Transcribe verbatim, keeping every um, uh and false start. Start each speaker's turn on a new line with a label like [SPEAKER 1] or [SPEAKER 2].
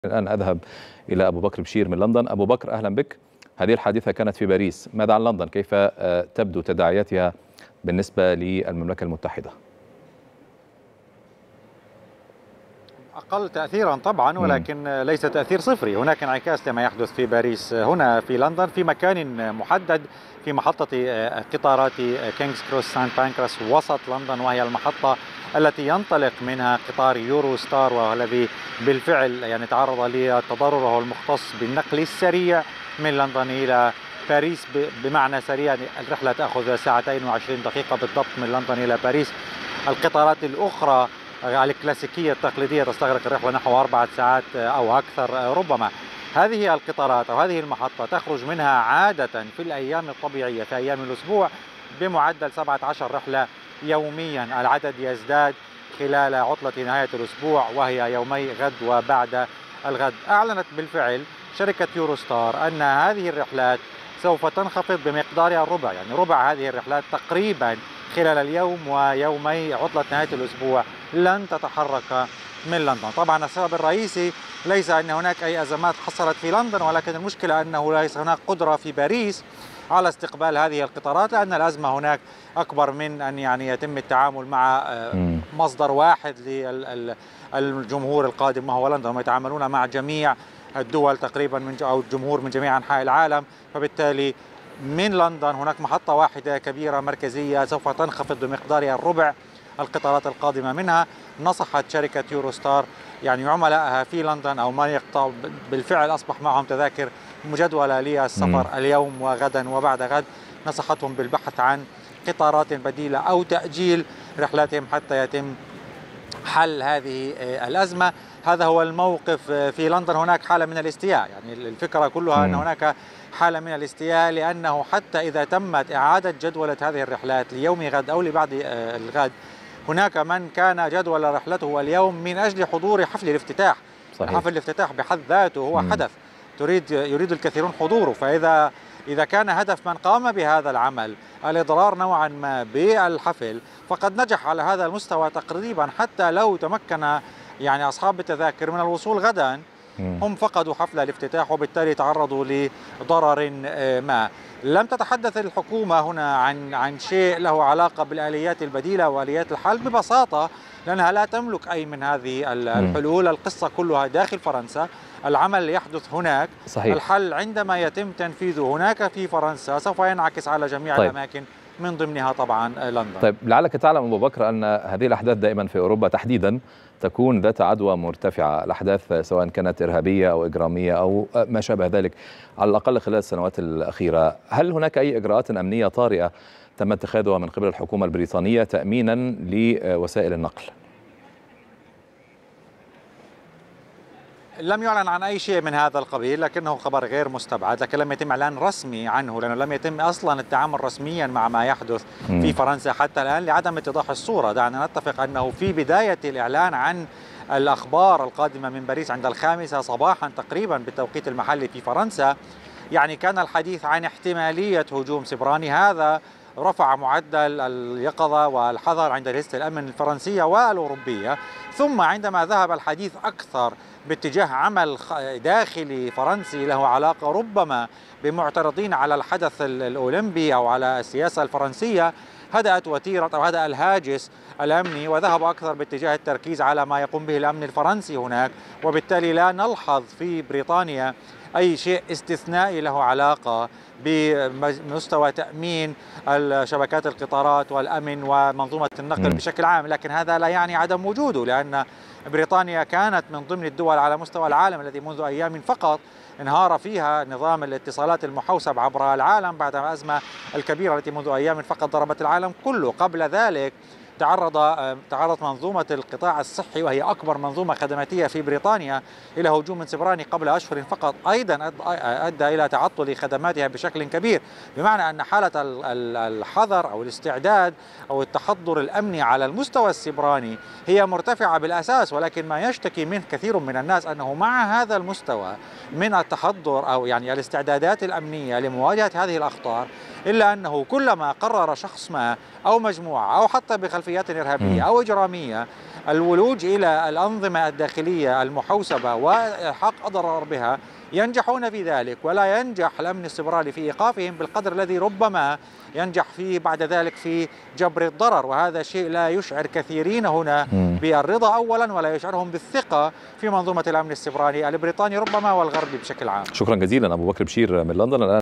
[SPEAKER 1] الآن أذهب إلى أبو بكر بشير من لندن. أبو بكر، أهلا بك. هذه الحادثة كانت في باريس، ماذا عن لندن؟ كيف تبدو تداعياتها بالنسبة للمملكة المتحدة؟
[SPEAKER 2] أقل تأثيرا طبعا، ولكن ليس تأثير صفري. هناك انعكاس لما يحدث في باريس هنا في لندن في مكان محدد في محطة قطارات كينغز كروس سان بانكراس وسط لندن، وهي المحطة التي ينطلق منها قطار يورو ستار، والذي بالفعل يعني تعرض لتضرره المختص بالنقل السريع من لندن إلى باريس. بمعنى سريع، الرحلة تأخذ ساعتين وعشرين دقيقة بالضبط من لندن إلى باريس. القطارات الأخرى الكلاسيكية التقليدية تستغرق الرحلة نحو أربعة ساعات أو أكثر ربما. هذه القطارات أو هذه المحطة تخرج منها عادة في الأيام الطبيعية في أيام الأسبوع بمعدل سبعة عشر رحلة يوميا. العدد يزداد خلال عطلة نهاية الأسبوع وهي يومي غد وبعد الغد. أعلنت بالفعل شركة يوروستار أن هذه الرحلات سوف تنخفض بمقدار الربع، يعني ربع هذه الرحلات تقريبا خلال اليوم ويومي عطلة نهاية الأسبوع لن تتحرك من لندن. طبعا السبب الرئيسي ليس أن هناك أي أزمات حصلت في لندن، ولكن المشكلة أنه ليس هناك قدرة في باريس على استقبال هذه القطارات، لأن الأزمة هناك أكبر من أن يعني يتم التعامل مع مصدر واحد للجمهور القادم وهو لندن. هم يتعاملون مع جميع الدول تقريبا من أو الجمهور من جميع أنحاء العالم، فبالتالي من لندن هناك محطة واحدة كبيرة مركزية سوف تنخفض بمقدار الربع القطارات القادمة منها. نصحت شركة يوروستار يعني عملائها في لندن أو ما يقطع بالفعل أصبح معهم تذاكر مجدولة للسفر اليوم وغدا وبعد غد، نصحتهم بالبحث عن قطارات بديلة أو تأجيل رحلاتهم حتى يتم حل هذه الأزمة. هذا هو الموقف في لندن. هناك حالة من الاستياء، يعني الفكرة كلها أن هناك حالة من الاستياء، لأنه حتى إذا تمت إعادة جدولة هذه الرحلات ليوم غد أو لبعد الغد، هناك من كان جدول رحلته اليوم من أجل حضور حفل الافتتاح. صحيح. حفل الافتتاح بحد ذاته هو مم. حدث تريد يريد الكثيرون حضوره، فإذا إذا كان هدف من قام بهذا العمل الإضرار نوعا ما بالحفل، فقد نجح على هذا المستوى تقريبا. حتى لو تمكن يعني أصحاب التذاكر من الوصول غدا، هم فقدوا حفل الافتتاح وبالتالي تعرضوا لضرر ما. لم تتحدث الحكومة هنا عن عن شيء له علاقة بالآليات البديلة وآليات الحل ببساطة لأنها لا تملك أي من هذه الحلول. القصة كلها داخل فرنسا، العمل يحدث هناك. صحيح. الحل عندما يتم تنفيذه هناك في فرنسا سوف ينعكس على جميع طيب. الأماكن من ضمنها طبعا لندن.
[SPEAKER 1] طيب، لعلك تعلم أبو بكر أن هذه الأحداث دائما في أوروبا تحديدا تكون ذات عدوى مرتفعة. الأحداث سواء كانت إرهابية أو إجرامية أو ما شابه ذلك على الأقل خلال السنوات الأخيرة. هل هناك أي إجراءات أمنية طارئة تم اتخاذها من قبل الحكومة البريطانية تأمينا لوسائل النقل؟
[SPEAKER 2] لم يعلن عن أي شيء من هذا القبيل، لكنه خبر غير مستبعد، لكن لم يتم إعلان رسمي عنه لأنه لم يتم أصلا التعامل رسميا مع ما يحدث في فرنسا حتى الآن لعدم اتضاح الصورة. دعنا نتفق أنه في بداية الإعلان عن الأخبار القادمة من باريس عند الخامسة صباحا تقريبا بالتوقيت المحلي في فرنسا، يعني كان الحديث عن احتمالية هجوم سبراني. هذا رفع معدل اليقظة والحذر عند أجهزة الأمن الفرنسية والأوروبية. ثم عندما ذهب الحديث أكثر باتجاه عمل داخلي فرنسي له علاقة ربما بمعترضين على الحدث الأولمبي أو على السياسة الفرنسية، هدأت وتيرة أو هدأ الهاجس الأمني وذهب أكثر باتجاه التركيز على ما يقوم به الأمن الفرنسي هناك. وبالتالي لا نلحظ في بريطانيا أي شيء استثنائي له علاقة بمستوى تأمين شبكات القطارات والأمن ومنظومة النقل م. بشكل عام. لكن هذا لا يعني عدم وجوده، لأن بريطانيا كانت من ضمن الدول على مستوى العالم التي منذ أيام فقط انهار فيها نظام الاتصالات المحوسب عبر العالم بعد الأزمة الكبيرة التي منذ أيام فقط ضربت العالم كله. قبل ذلك تعرض تعرضت منظومة القطاع الصحي وهي أكبر منظومة خدماتية في بريطانيا إلى هجوم سبراني قبل أشهر فقط، أيضا أدى إلى تعطل خدماتها بشكل كبير. بمعنى أن حالة الحذر أو الاستعداد أو التحضر الأمني على المستوى السبراني هي مرتفعة بالأساس، ولكن ما يشتكي منه كثير من الناس أنه مع هذا المستوى من التحضر أو يعني الاستعدادات الأمنية لمواجهة هذه الأخطار، إلا أنه كلما قرر شخص ما أو مجموعة أو حتى بخلفيات إرهابية أو إجرامية الولوج إلى الأنظمة الداخلية المحوسبة وحق أضرار بها ينجحون في ذلك، ولا ينجح الأمن السيبراني في إيقافهم بالقدر الذي ربما ينجح فيه بعد ذلك في جبر الضرر. وهذا شيء لا يشعر كثيرين هنا بالرضا أولا، ولا يشعرهم بالثقة في منظومة الأمن السيبراني البريطاني ربما والغربي بشكل عام.
[SPEAKER 1] شكرا جزيلا أبو بكر بشير من لندن.